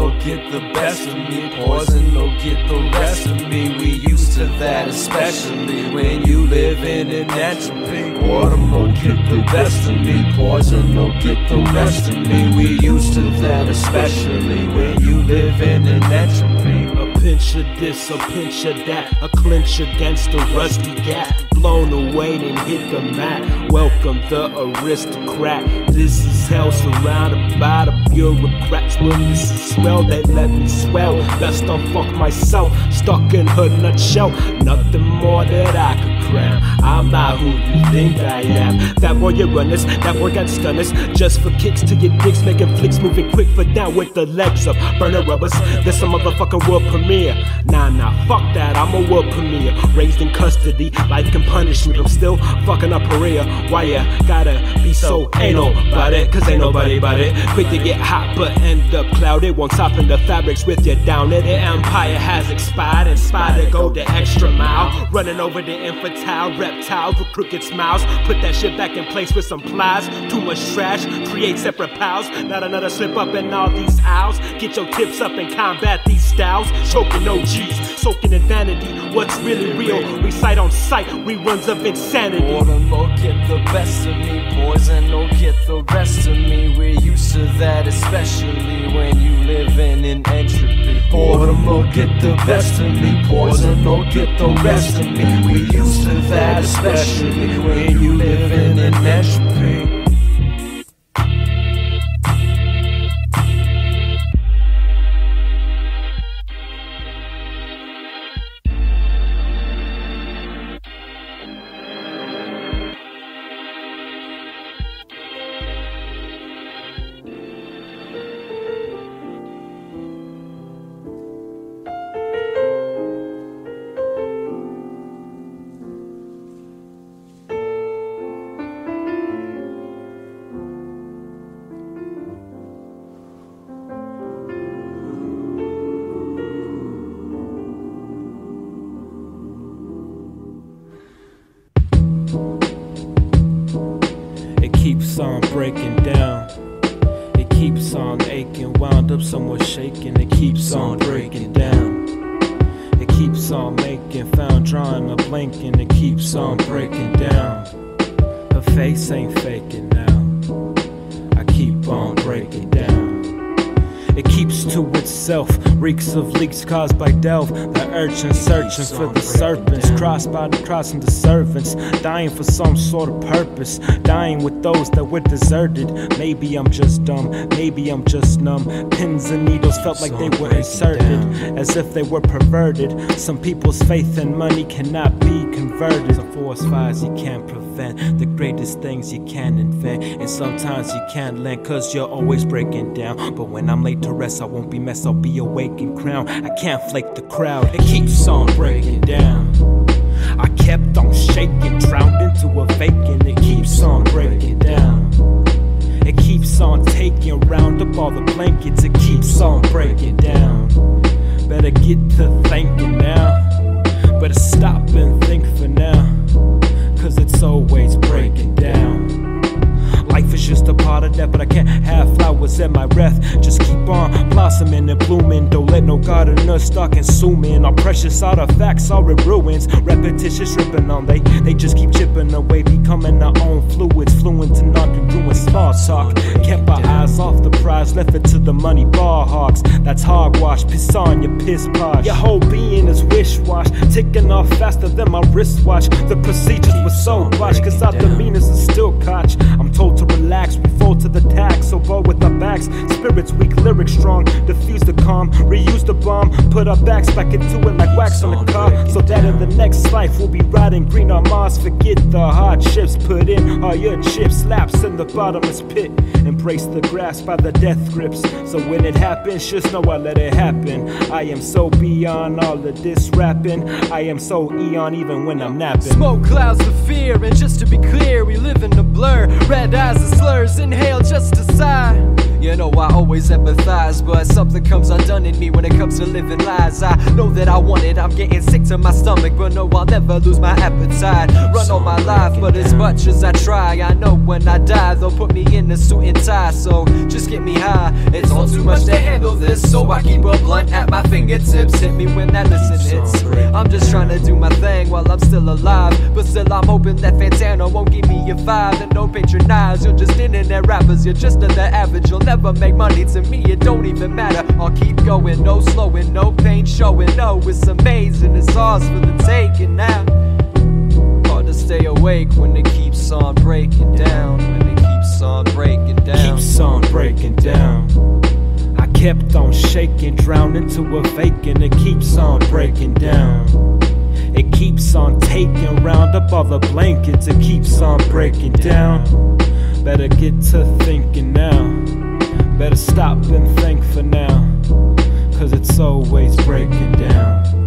will get the best of me, poison will get the rest of me. We used to that, especially when you live in an entropy. Boredom will get the best of me, poison will get the rest of me. We used to that, especially when you live in an entropy. A pinch of this, a pinch of that, a clinch against a rusty gap. Blown away and hit the mat. Welcome the aristocrat. This is hell, surrounded by the bureaucrats. Well, this is swell, they let me swell. Best unfuck myself, stuck in her nutshell. Nothing more that I could cram. I'm not who you think I am. That boy you runners, that boy got stunners. Just for kicks to your dicks, making flicks, moving quick for down with the legs up. Burner rubbers, this a motherfucking world premiere. Nah, fuck that, I'm a world premiere. Raised in custody, life can punish me, but I'm still fucking up Perea. Why ya gotta be so anal about it? Cause ain't nobody about it. Quick to get hot but end up clouded. Won't soften the fabrics with you down it. The empire has expired, inspired to go the extra mile. Running over the infantile reptiles with crooked smiles. Put that shit back in place with some plies. Too much trash, create separate piles. Not another slip up in all these aisles. Get your tips up and combat these styles. Choking OGs, soaking in vanity. What's really real? We sight on sight, reruns of insanity. Boredom will get the best of me, poison will get the rest of me. We're used to that, especially when you live in an entropy. Boredom will get the best of me, poison will get the rest of me. We're used to that, especially when you live in an entropy. Keeps on breaking down. It keeps on aching, wound up somewhat shaking. It keeps on breaking down. It keeps on making, found drawing a blanking. It keeps on breaking down. Her face ain't faking now. I keep on breaking down. It keeps to itself, reeks of leaks caused by delve. The urchin searching for the serpents, crossed by the crossing the servants, dying for some sort of purpose, dying with those that were deserted. Maybe I'm just dumb, maybe I'm just numb. Pins and needles felt like they were inserted, as if they were perverted. Some people's faith and money cannot be converted. Some forest fires you can't prevent, the greatest things you can invent. And sometimes you can't lend, cause you're always breaking down. But when I'm late to rest, I won't be messed, I'll be awake and crowned. I can't flake the crowd, it keeps on breaking down. I kept on shaking, drowned into a vacant. It keeps on breaking down. It keeps on taking round up all the blankets. It keeps on breaking down. Better get to thinking now. Better stop and think for now, cause it's always breaking down. Life is just a part of that, but I can't have flowers in my breath. Just keep on blossoming and blooming. Don't let no gardener start consuming. Our precious artifacts are in ruins. Repetitious ripping on, they just keep chipping away, becoming our own fluids, fluent to non-congruent small talk. Kept our eyes off the prize, left it to the money bar hawks. That's hogwash, piss on your piss posh. Your whole being is wish-wash, ticking off faster than my wristwatch. The procedures were so botched, cause our demeanors are still cotch. I'm told to relax, we fall to the tax, so bold with our backs. Spirits weak, lyrics strong, diffuse the calm, reuse the bomb, put our backs back into it like wax on a car, so that in the next life we'll be riding green on Mars. Forget the hardships, put in all your chips, slaps in the bottomless pit. Embrace the grasp by the death grips, so when it happens, just know I let it happen. I am so beyond all of this rapping, I am so eon even when I'm napping. Smoke clouds of fear, and just to be clear, we live in a blur. Red eyes and slurs, inhale just a sigh. You know I always empathize, but something comes undone in me when it comes to living lies. I know that I want it, I'm getting sick to my stomach, but no, I'll never lose my appetite. Run all my life, but as much as I try, I know when I die, they'll put me in a suit and tie. So just get me high, it's all too much to handle this, so I keep a blunt at my fingertips. Hit me when that listen hits. I'm just trying to do my thing while I'm still alive, but still I'm hoping that Fantano won't give me a 5 and no patronize. You're just internet rappers, you're just another average. You'll never make money, to me it don't even matter. I'll keep going, no slowing, no pain showing. No, it's amazing, it's ours for the taking now. Hard to stay awake when it keeps on breaking down. When it keeps on breaking down. Keeps on breaking down. I kept on shaking, drowned into a vacant. It keeps on breaking down. It keeps on taking round up all the blankets. It keeps on breaking down. Better get to thinking now. Better stop and think for now, 'cause it's always breaking down.